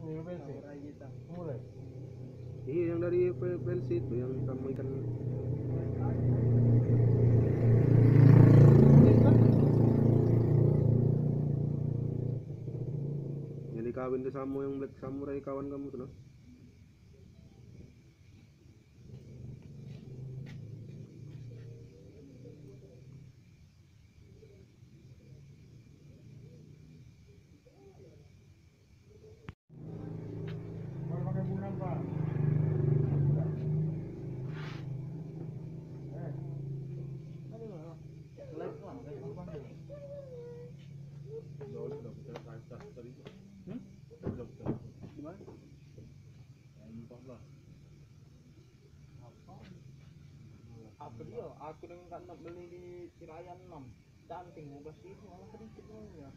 Ini bensin. Mulai. Iya, yang dari PLC itu yang kamu ikan. Yang dikawin tuh sama yang Black Samurai kawan kamu tuh, no? Mau pakai bulan, Pak. Apa dia? Aku dengan kan beli di Sirayan 6 canting mau belas itu malah sedikit ya.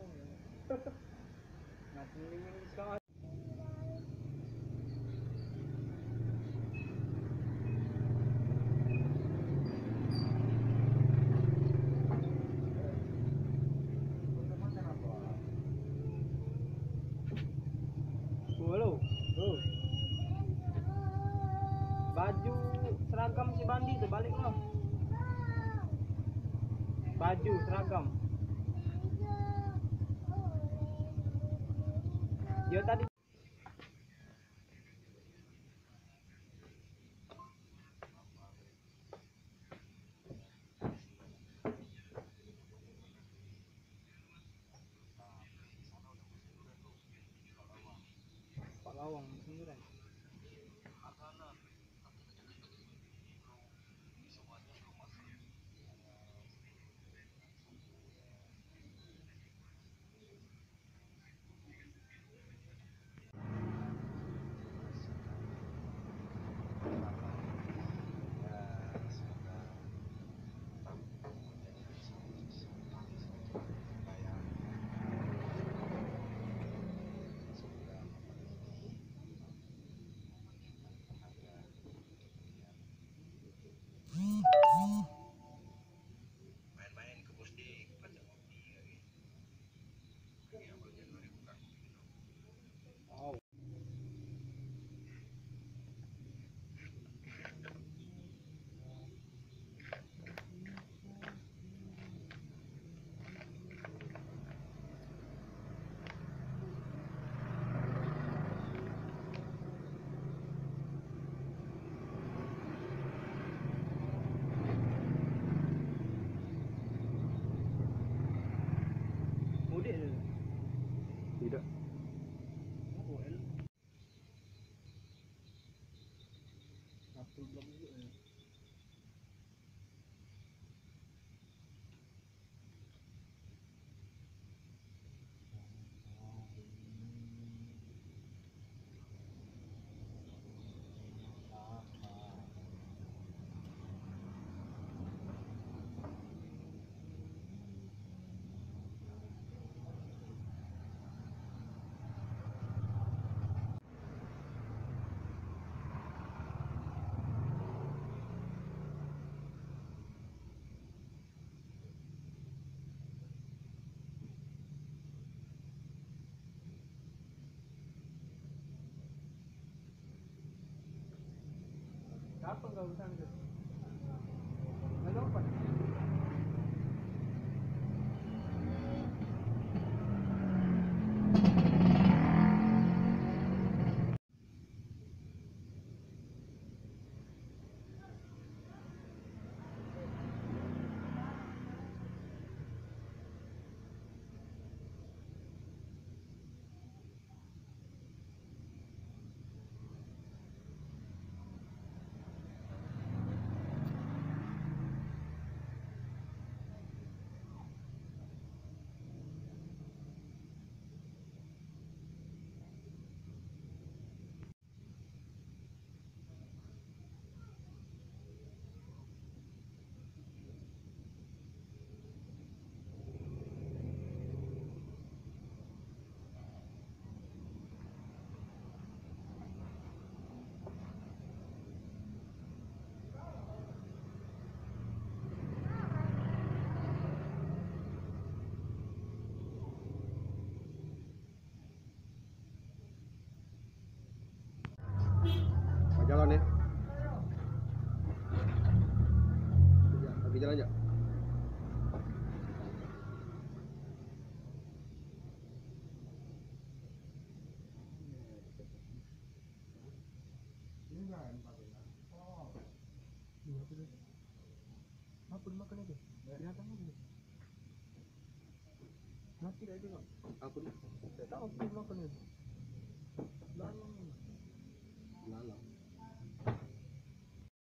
Nah, ini sekarang halo. Baju seragam si Bandi tuh balik loh. Baju seragam. Dia tadi Pak Lawang sendirian. Mudik dulu. Tidak. Oh, el. Satu belum juga. Kapan kau bisa itu? Lalu apa? aja. Ini enggak yang pakai. Oh. Apa dimakan itu? Binatang apa? Mati dah itu kok. Aku nih Tidak tahu apa dimakan itu. Lalang. lalang.